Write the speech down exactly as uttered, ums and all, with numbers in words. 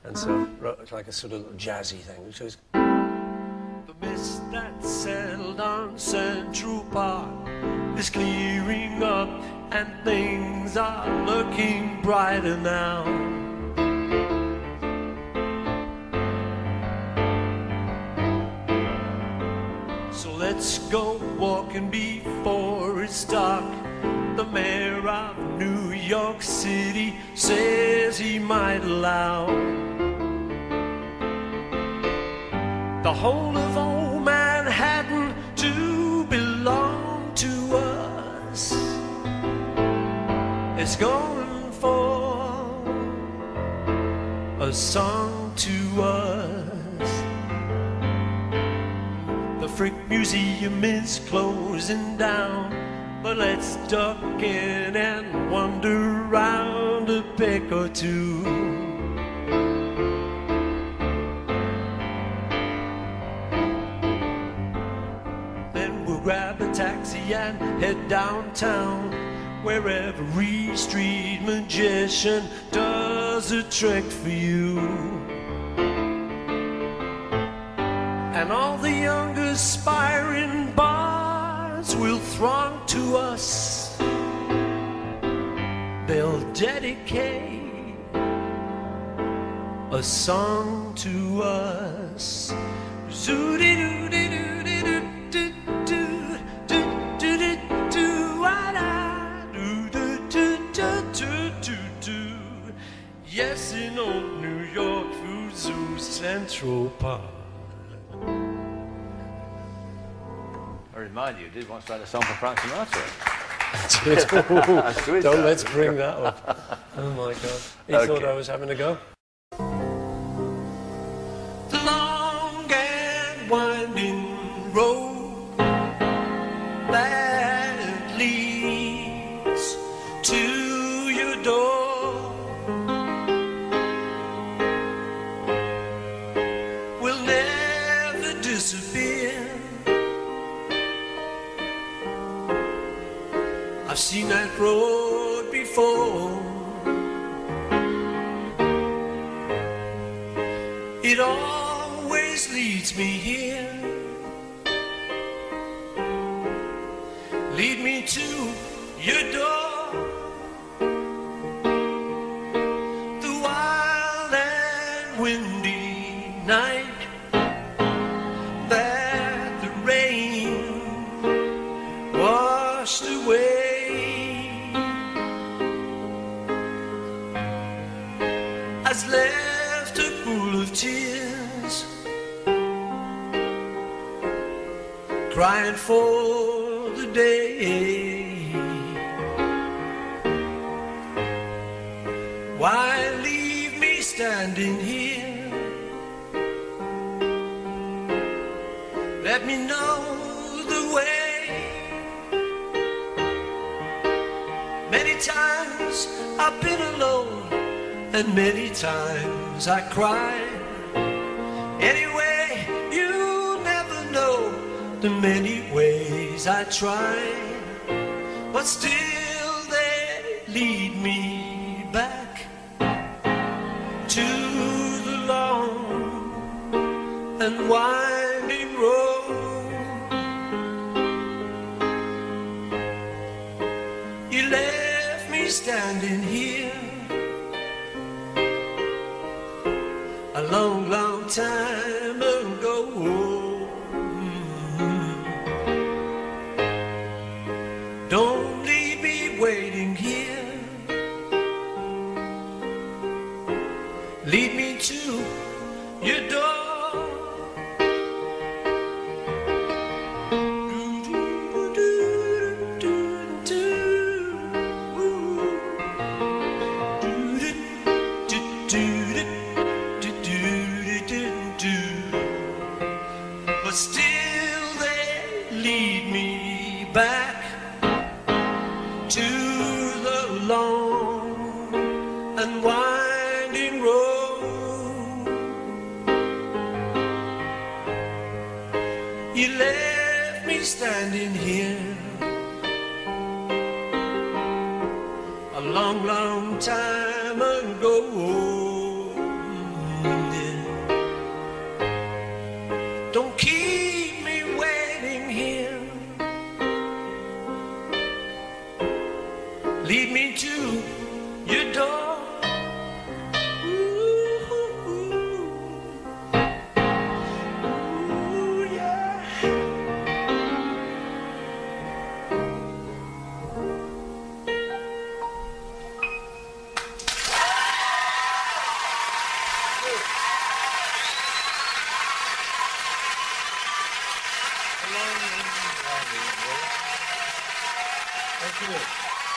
And so wrote like a sort of jazzy thing, which was... The mist that settled on Central Park is clearing up and things are looking brighter now. So let's go walking before it's dark. The mayor of New York City says he might allow the whole of old Manhattan to belong to us. It's going for a song to us. The Frick Museum is closing down, but let's duck in and wander around a peck or two. Grab a taxi and head downtown, where every street magician does a trick for you. And all the young aspiring bards will throng to us. They'll dedicate a song to us. Zoody-doo-dee-doo. Yes, in old New York Food Zoo Central Park. I remind you, you did once write a song for Frank Sinatra. Ooh, don't let's bring that up. Oh my God. He okay. thought I was having a go. The long and winding road that leads to your door disappear. I've seen that road before. It always leads me here. Lead me to your door. The wild and windy night washed away has left a pool of tears, crying for the day. Why leave me standing here? Let me know the way. Many times I've been alone, and many times I cried. Anyway, you never know the many ways I tried, but still they lead me back to the long and winding road. You left me standing here a long, long time ago. Don't leave me waiting here. Lead me to your door. But still they lead me back to the long and winding road. You left me standing here a long, long time ago. Don't keep me waiting here. Lead me to your door. Ooh, ooh, yeah. Thank you.